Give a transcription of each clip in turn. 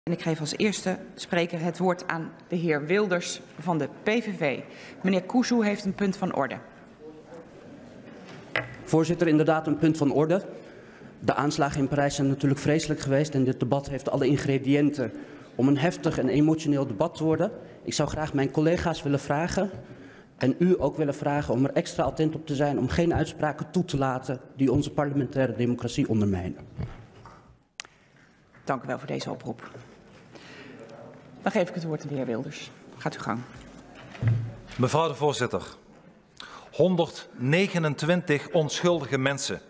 En ik geef als eerste spreker het woord aan de heer Wilders van de PVV. Meneer Kuzu heeft een punt van orde. Voorzitter, inderdaad een punt van orde. De aanslagen in Parijs zijn natuurlijk vreselijk geweest en dit debat heeft alle ingrediënten om een heftig en emotioneel debat te worden. Ik zou graag mijn collega's willen vragen en u ook willen vragen om er extra attent op te zijn om geen uitspraken toe te laten die onze parlementaire democratie ondermijnen. Dank u wel voor deze oproep. Dan geef ik het woord aan de heer Wilders. Gaat uw gang. Mevrouw de voorzitter, 129 onschuldige mensen,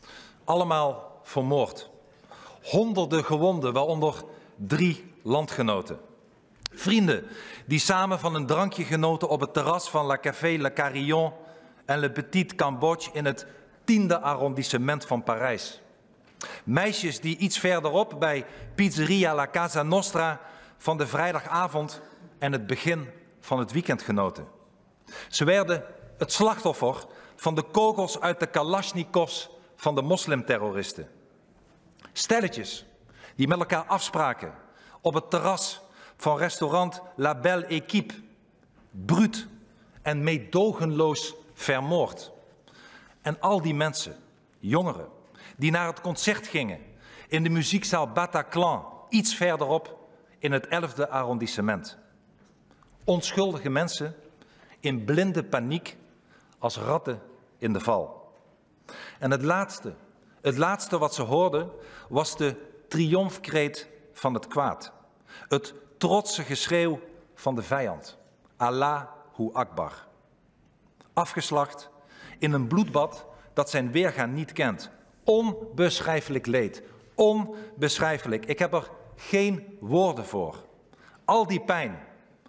allemaal vermoord. Honderden gewonden, waaronder 3 landgenoten. Vrienden die samen van een drankje genoten op het terras van La Café Le Carillon en Le Petit Cambodge in het 10e arrondissement van Parijs. Meisjes die iets verderop bij Pizzeria La Casa Nostra van de vrijdagavond en het begin van het weekend genoten. Ze werden het slachtoffer van de kogels uit de Kalashnikovs van de moslimterroristen. Stelletjes die met elkaar afspraken op het terras van restaurant La Belle Équipe, bruut en meedogenloos vermoord. En al die mensen, jongeren, die naar het concert gingen in de muziekzaal Bataclan, iets verderop in het 11e arrondissement. Onschuldige mensen in blinde paniek als ratten in de val. En het laatste wat ze hoorden was de triomfkreet van het kwaad. Het trotse geschreeuw van de vijand. Allahu Akbar. Afgeslacht in een bloedbad dat zijn weergaan niet kent. Onbeschrijfelijk leed. Onbeschrijfelijk. Ik heb er geen woorden voor. Al die pijn,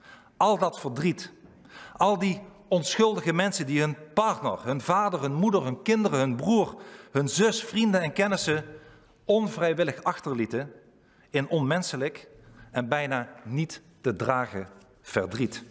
al dat verdriet, al die onschuldige mensen die hun partner, hun vader, hun moeder, hun kinderen, hun broer, hun zus, vrienden en kennissen onvrijwillig achterlieten in onmenselijk en bijna niet te dragen verdriet.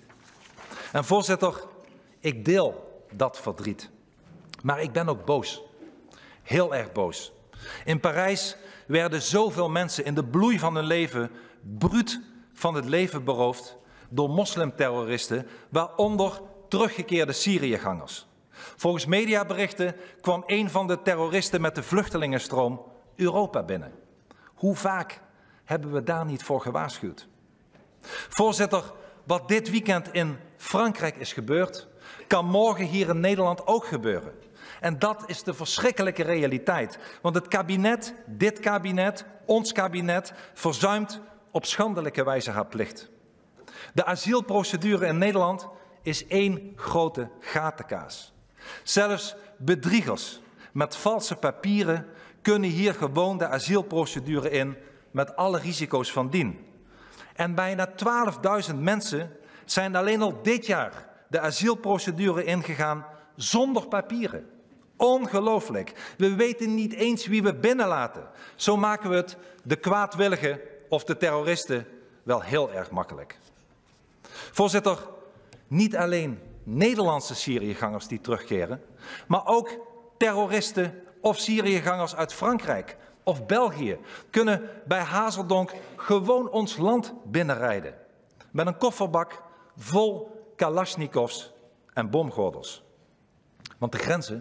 En voorzitter, ik deel dat verdriet. Maar ik ben ook boos. Heel erg boos. In Parijs werden zoveel mensen in de bloei van hun leven bruut van het leven beroofd door moslimterroristen, waaronder teruggekeerde Syriëgangers. Volgens mediaberichten kwam een van de terroristen met de vluchtelingenstroom Europa binnen. Hoe vaak hebben we daar niet voor gewaarschuwd? Voorzitter, wat dit weekend in Frankrijk is gebeurd, kan morgen hier in Nederland ook gebeuren. En dat is de verschrikkelijke realiteit. Want het kabinet, dit kabinet, ons kabinet, verzuimt op schandelijke wijze haar plicht. De asielprocedure in Nederland is één grote gatenkaas. Zelfs bedriegers met valse papieren kunnen hier gewoon de asielprocedure in met alle risico's van dien. En bijna 12.000 mensen zijn alleen al dit jaar de asielprocedure ingegaan zonder papieren. Ongelooflijk. We weten niet eens wie we binnenlaten. Zo maken we het de kwaadwilligen of de terroristen wel heel erg makkelijk. Voorzitter, niet alleen Nederlandse Syriëgangers die terugkeren, maar ook terroristen of Syriëgangers uit Frankrijk of België kunnen bij Hazeldonk gewoon ons land binnenrijden. Met een kofferbak vol Kalashnikovs en bomgordels. Want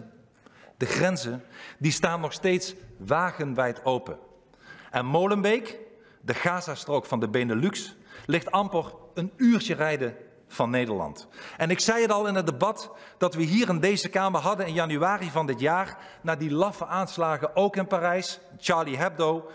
de grenzen die staan nog steeds wagenwijd open. En Molenbeek, de Gazastrook van de Benelux, ligt amper een uurtje rijden van Nederland. En ik zei het al in het debat dat we hier in deze Kamer hadden in januari van dit jaar, na die laffe aanslagen ook in Parijs, Charlie Hebdo.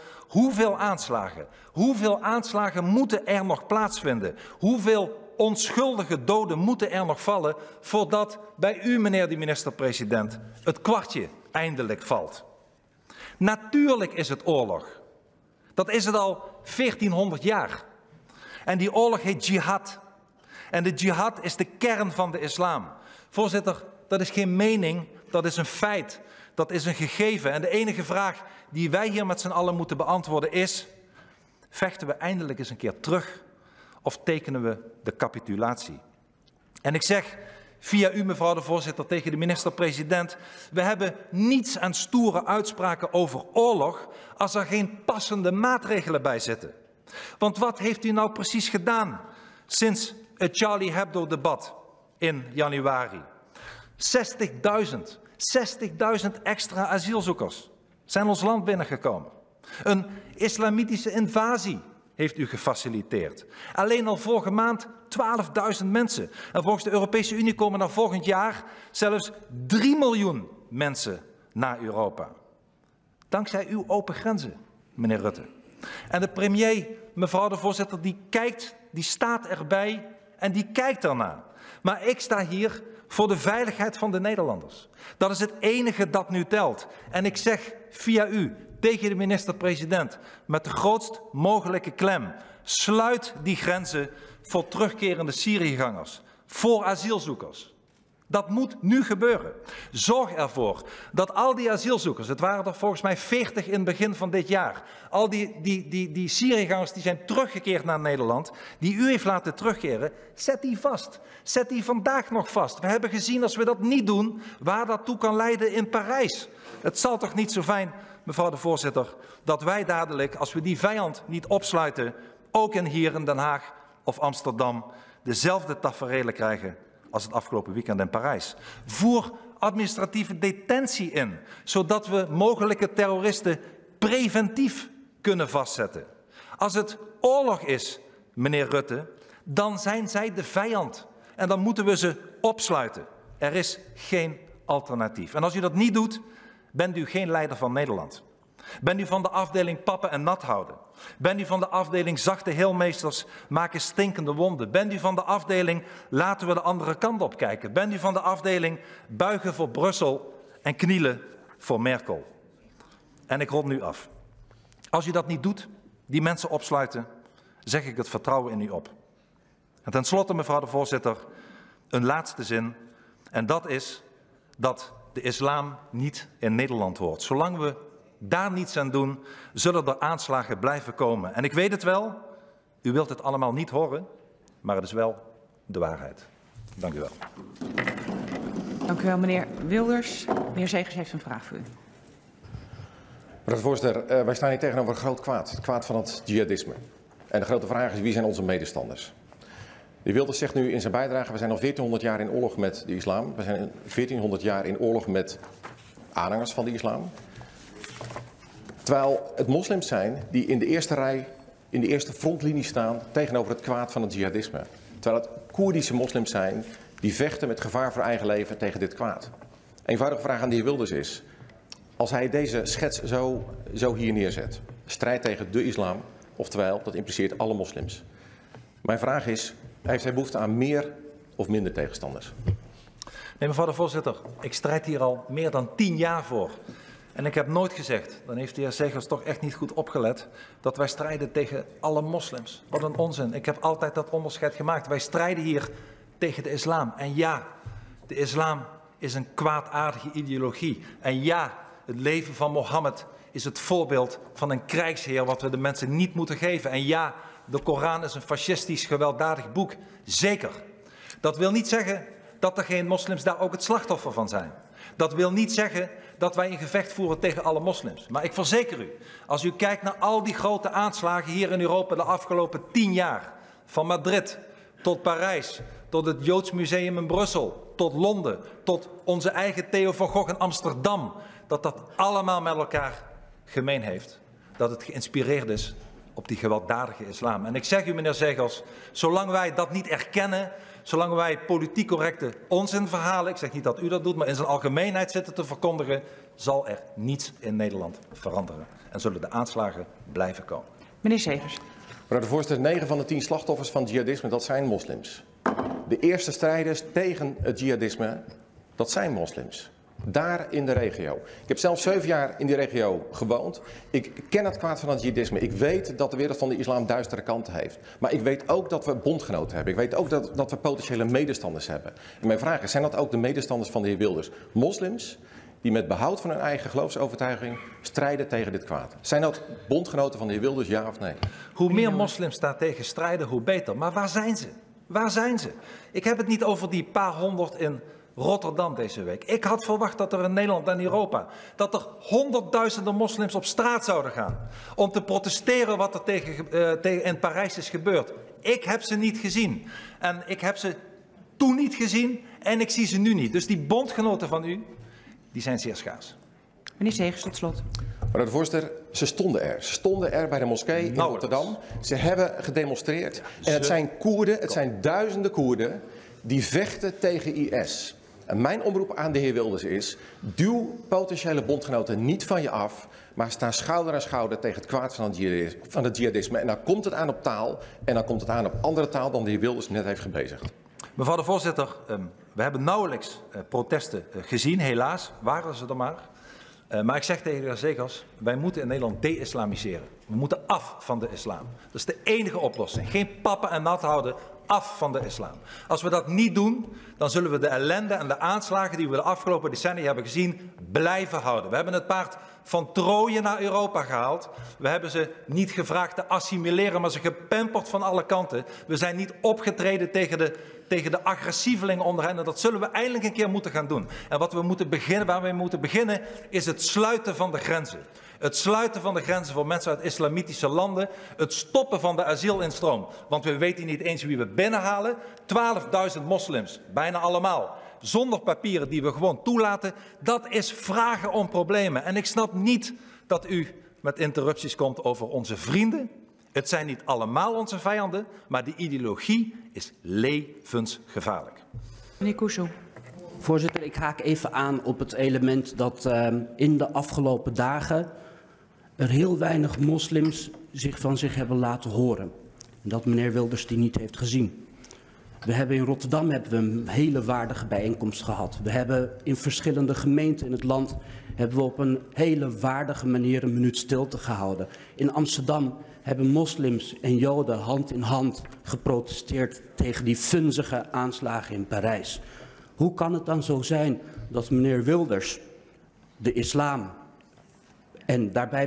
Hoeveel aanslagen moeten er nog plaatsvinden? Hoeveel onschuldige doden moeten er nog vallen voordat bij u, meneer de minister-president, het kwartje eindelijk valt? Natuurlijk is het oorlog. Dat is het al 1400 jaar. En die oorlog heet jihad. En de jihad is de kern van de islam. Voorzitter, dat is geen mening, dat is een feit. Dat is een gegeven. En de enige vraag die wij hier met z'n allen moeten beantwoorden is: vechten we eindelijk eens een keer terug of tekenen we de capitulatie? En ik zeg via u, mevrouw de voorzitter, tegen de minister-president: we hebben niets aan stoere uitspraken over oorlog als er geen passende maatregelen bij zitten. Want wat heeft u nou precies gedaan sinds het Charlie Hebdo-debat in januari? 60.000 extra asielzoekers zijn ons land binnengekomen. Een islamitische invasie heeft u gefaciliteerd. Alleen al vorige maand 12.000 mensen. En volgens de Europese Unie komen er volgend jaar zelfs 3 miljoen mensen naar Europa. Dankzij uw open grenzen, meneer Rutte. En de premier, mevrouw de voorzitter, die staat erbij en die kijkt ernaar. Maar ik sta hier voor de veiligheid van de Nederlanders. Dat is het enige dat nu telt. En ik zeg via u tegen de minister-president met de grootst mogelijke klem: sluit die grenzen voor terugkerende Syriëgangers, voor asielzoekers. Dat moet nu gebeuren. Zorg ervoor dat al die asielzoekers, het waren er volgens mij 40 in het begin van dit jaar, al die Syriëgangers die zijn teruggekeerd naar Nederland, die u heeft laten terugkeren, zet die vast. Zet die vandaag nog vast. We hebben gezien, als we dat niet doen, waar dat toe kan leiden in Parijs. Het zal toch niet zo fijn, mevrouw de voorzitter, dat wij dadelijk, als we die vijand niet opsluiten, ook hier in Den Haag of Amsterdam, dezelfde taferelen krijgen als het afgelopen weekend in Parijs. Voer administratieve detentie in, zodat we mogelijke terroristen preventief kunnen vastzetten. Als het oorlog is, meneer Rutte, dan zijn zij de vijand. En dan moeten we ze opsluiten. Er is geen alternatief. En als u dat niet doet, bent u geen leider van Nederland. Bent u van de afdeling pappen en nat houden? Bent u van de afdeling zachte heelmeesters maken stinkende wonden? Bent u van de afdeling laten we de andere kant op kijken? Bent u van de afdeling buigen voor Brussel en knielen voor Merkel? En ik rond nu af. Als u dat niet doet, die mensen opsluiten, zeg ik het vertrouwen in u op. En tenslotte, mevrouw de voorzitter, een laatste zin. En dat is dat de islam niet in Nederland hoort. Zolang we daar niets aan doen, zullen er aanslagen blijven komen. En ik weet het wel, u wilt het allemaal niet horen, maar het is wel de waarheid. Dank u wel. Dank u wel, meneer Wilders. Meneer Zegers heeft een vraag voor u. Mevrouw de voorzitter, wij staan hier tegenover een groot kwaad. Het kwaad van het jihadisme. En de grote vraag is, wie zijn onze medestanders? De heer Wilders zegt nu in zijn bijdrage, we zijn al 1400 jaar in oorlog met de islam. We zijn 1400 jaar in oorlog met aanhangers van de islam. Terwijl het moslims zijn die in de eerste rij, in de eerste frontlinie staan tegenover het kwaad van het jihadisme. Terwijl het Koerdische moslims zijn die vechten met gevaar voor eigen leven tegen dit kwaad. Eenvoudige vraag aan de heer Wilders is, als hij deze schets zo hier neerzet, strijd tegen de islam, oftewel dat impliceert alle moslims. Mijn vraag is, heeft hij behoefte aan meer of minder tegenstanders? Nee, mevrouw de voorzitter, ik strijd hier al meer dan 10 jaar voor. En ik heb nooit gezegd, dan heeft de heer Zegers toch echt niet goed opgelet, dat wij strijden tegen alle moslims. Wat een onzin. Ik heb altijd dat onderscheid gemaakt. Wij strijden hier tegen de islam. En ja, de islam is een kwaadaardige ideologie. En ja, het leven van Mohammed is het voorbeeld van een krijgsheer wat we de mensen niet moeten geven. En ja, de Koran is een fascistisch gewelddadig boek. Zeker. Dat wil niet zeggen dat er geen moslims daar ook het slachtoffer van zijn. Dat wil niet zeggen dat wij een gevecht voeren tegen alle moslims. Maar ik verzeker u, als u kijkt naar al die grote aanslagen hier in Europa de afgelopen 10 jaar, van Madrid tot Parijs, tot het Joods Museum in Brussel, tot Londen, tot onze eigen Theo van Gogh in Amsterdam, dat dat allemaal met elkaar gemeen heeft. Dat het geïnspireerd is op die gewelddadige islam. En ik zeg u, meneer Zegers, zolang wij dat niet erkennen, zolang wij politiek correcte onzinverhalen, ik zeg niet dat u dat doet, maar in zijn algemeenheid zitten te verkondigen, zal er niets in Nederland veranderen. En zullen de aanslagen blijven komen. Meneer Zegers. Mevrouw de voorzitter, 9 van de 10 slachtoffers van het jihadisme, dat zijn moslims. De eerste strijders tegen het jihadisme, dat zijn moslims. Daar in de regio. Ik heb zelf 7 jaar in die regio gewoond. Ik ken het kwaad van het jihadisme. Ik weet dat de wereld van de islam duistere kanten heeft. Maar ik weet ook dat we bondgenoten hebben. Ik weet ook dat we potentiële medestanders hebben. En mijn vraag is, zijn dat ook de medestanders van de heer Wilders? Moslims die met behoud van hun eigen geloofsovertuiging strijden tegen dit kwaad. Zijn dat bondgenoten van de heer Wilders, ja of nee? Hoe meer moslims daartegen strijden, hoe beter. Maar waar zijn ze? Waar zijn ze? Ik heb het niet over die paar honderd in Rotterdam deze week. Ik had verwacht dat er in Nederland en Europa, dat er honderdduizenden moslims op straat zouden gaan. Om te protesteren wat er in Parijs is gebeurd. Ik heb ze niet gezien. En ik heb ze toen niet gezien en ik zie ze nu niet. Dus die bondgenoten van u, die zijn zeer schaars. Meneer Segers, tot slot. Mevrouw de voorzitter, ze stonden er. Ze stonden er bij de moskee in Rotterdam. Ze hebben gedemonstreerd. En het zijn Koerden, het zijn duizenden Koerden die vechten tegen IS. En mijn oproep aan de heer Wilders is, duw potentiële bondgenoten niet van je af, maar sta schouder aan schouder tegen het kwaad van het jihadisme. En dan komt het aan op taal en dan komt het aan op andere taal dan de heer Wilders net heeft gebezigd. Mevrouw de voorzitter, we hebben nauwelijks protesten gezien, helaas, waren ze er maar. Maar ik zeg tegen de heer Segers, wij moeten in Nederland de-islamiseren. We moeten af van de islam. Dat is de enige oplossing. Geen pappen en nat houden, af van de islam. Als we dat niet doen, dan zullen we de ellende en de aanslagen die we de afgelopen decennia hebben gezien, blijven houden. We hebben het paard van Troje naar Europa gehaald. We hebben ze niet gevraagd te assimileren, maar ze gepamperd van alle kanten. We zijn niet opgetreden tegen de agressievelingen onder hen. En dat zullen we eindelijk een keer moeten gaan doen. En waar we moeten beginnen, is het sluiten van de grenzen. Het sluiten van de grenzen voor mensen uit islamitische landen. Het stoppen van de asielinstroom. Want we weten niet eens wie we binnenhalen. 12.000 moslims, bijna allemaal, zonder papieren die we gewoon toelaten. Dat is vragen om problemen. En ik snap niet dat u met interrupties komt over onze vrienden. Het zijn niet allemaal onze vijanden, maar die ideologie is levensgevaarlijk. Meneer Couso. Voorzitter, ik haak even aan op het element dat in de afgelopen dagen er heel weinig moslims van zich hebben laten horen. En dat meneer Wilders die niet heeft gezien. We hebben in Rotterdam een hele waardige bijeenkomst gehad. We hebben in verschillende gemeenten in het land op een hele waardige manier een minuut stilte gehouden. In Amsterdam hebben moslims en Joden hand in hand geprotesteerd tegen die funzige aanslagen in Parijs. Hoe kan het dan zo zijn dat meneer Wilders de islam, en daarbij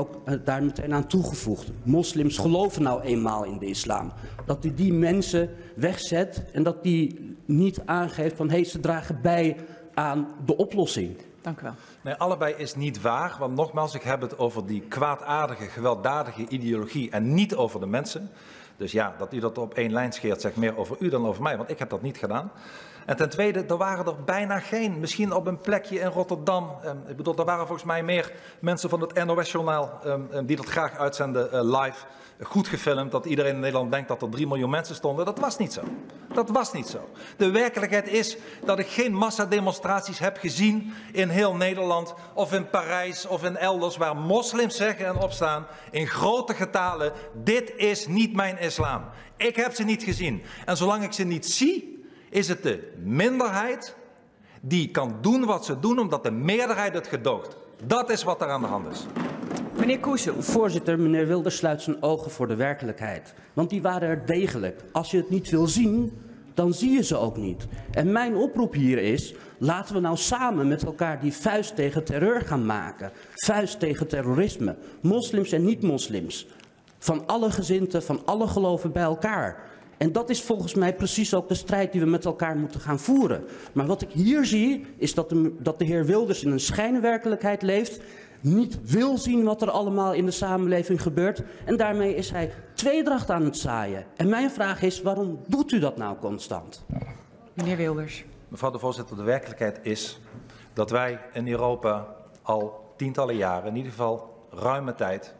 meteen aan toegevoegd, moslims geloven nou eenmaal in de islam, dat hij die mensen wegzet en dat die niet aangeeft van ze dragen bij aan de oplossing? Dank u wel. Nee, allebei is niet waar, want nogmaals, ik heb het over die kwaadaardige, gewelddadige ideologie en niet over de mensen. Dus ja, dat u dat op één lijn scheert, zegt meer over u dan over mij, want ik heb dat niet gedaan. En ten tweede, er waren er bijna geen, misschien op een plekje in Rotterdam. Ik bedoel, er waren volgens mij meer mensen van het NOS-journaal die dat graag uitzenden live. Goed gefilmd, dat iedereen in Nederland denkt dat er 3 miljoen mensen stonden. Dat was niet zo. Dat was niet zo. De werkelijkheid is dat ik geen massademonstraties heb gezien in heel Nederland of in Parijs of in elders waar moslims zeggen en opstaan in grote getalen: dit is niet mijn islam. Ik heb ze niet gezien. En zolang ik ze niet zie, is het de minderheid die kan doen wat ze doen omdat de meerderheid het gedoogt. Dat is wat er aan de hand is. Meneer Couso. Voorzitter, meneer Wilders sluit zijn ogen voor de werkelijkheid. Want die waren er degelijk. Als je het niet wil zien, dan zie je ze ook niet. En mijn oproep hier is, laten we nou samen met elkaar die vuist tegen terreur gaan maken. Vuist tegen terrorisme. Moslims en niet-moslims. Van alle gezinten, van alle geloven bij elkaar. En dat is volgens mij precies ook de strijd die we met elkaar moeten gaan voeren. Maar wat ik hier zie, is dat de heer Wilders in een schijnwerkelijkheid leeft, niet wil zien wat er allemaal in de samenleving gebeurt. En daarmee is hij tweedracht aan het zaaien. En mijn vraag is, waarom doet u dat nou constant? Meneer Wilders. Mevrouw de voorzitter, de werkelijkheid is dat wij in Europa al tientallen jaren, in ieder geval ruime tijd,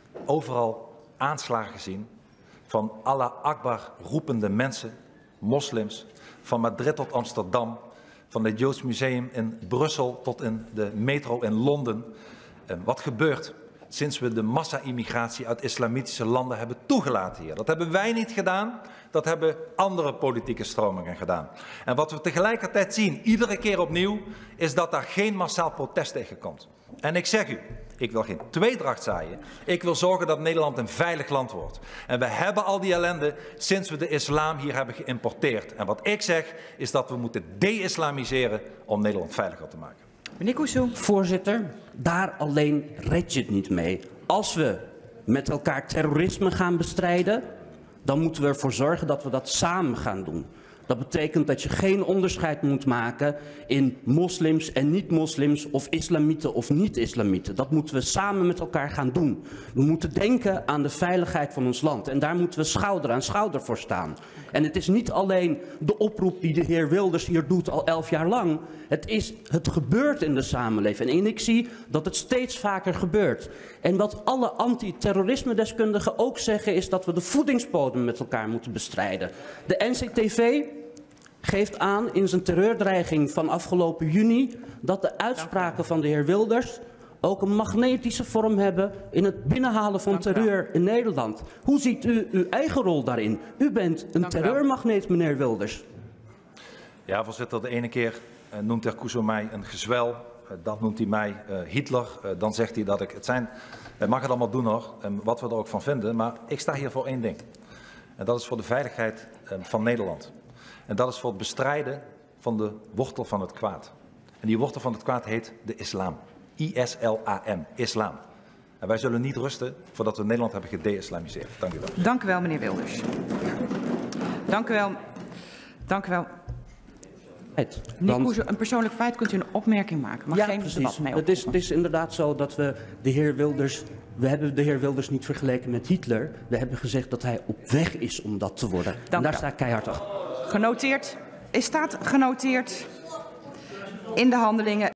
overal aanslagen zien van Allah Akbar roepende mensen, moslims, van Madrid tot Amsterdam, van het Joods Museum in Brussel tot in de metro in Londen. Wat gebeurt sinds we de massa-immigratie uit islamitische landen hebben toegelaten hier? Dat hebben wij niet gedaan, dat hebben andere politieke stromingen gedaan. En wat we tegelijkertijd zien, iedere keer opnieuw, is dat daar geen massaal protest tegen komt. En ik zeg u, ik wil geen tweedracht zaaien. Ik wil zorgen dat Nederland een veilig land wordt. En we hebben al die ellende sinds we de islam hier hebben geïmporteerd. En wat ik zeg, is dat we moeten de-islamiseren om Nederland veiliger te maken. Meneer Couso. Voorzitter, daar alleen red je het niet mee. Als we met elkaar terrorisme gaan bestrijden, dan moeten we ervoor zorgen dat we dat samen gaan doen. Dat betekent dat je geen onderscheid moet maken in moslims en niet-moslims of islamieten of niet-islamieten. Dat moeten we samen met elkaar gaan doen. We moeten denken aan de veiligheid van ons land en daar moeten we schouder aan schouder voor staan. En het is niet alleen de oproep die de heer Wilders hier doet al 11 jaar lang. Het gebeurt in de samenleving en ik zie dat het steeds vaker gebeurt. En wat alle antiterrorisme-deskundigen ook zeggen is dat we de voedingsbodem met elkaar moeten bestrijden. De NCTV geeft aan in zijn terreurdreiging van afgelopen juni dat de uitspraken van de heer Wilders ook een magnetische vorm hebben in het binnenhalen van terreur in Nederland. Hoe ziet u uw eigen rol daarin? U bent een terreurmagneet, meneer Wilders. Ja, voorzitter, de ene keer noemt de heer Couso mij een gezwel, dan noemt hij mij Hitler, dan zegt hij dat ik het zijn. Hij mag het allemaal doen hoor, wat we er ook van vinden, maar ik sta hier voor één ding. En dat is voor de veiligheid van Nederland. En dat is voor het bestrijden van de wortel van het kwaad. En die wortel van het kwaad heet de islam. I-S-L-A-M, islam. En wij zullen niet rusten voordat we Nederland hebben gedeislamiseerd. Dank u wel. Dank u wel, meneer Wilders. Dank u wel. Dank u wel. Meneer Couso, een persoonlijk feit kunt u een opmerking maken, maar geen debat mee opvoeren. Het is inderdaad zo dat we hebben de heer Wilders niet vergeleken met Hitler. We hebben gezegd dat hij op weg is om dat te worden. En daar sta ik keihard achter. Genoteerd. Is staat genoteerd in de handelingen.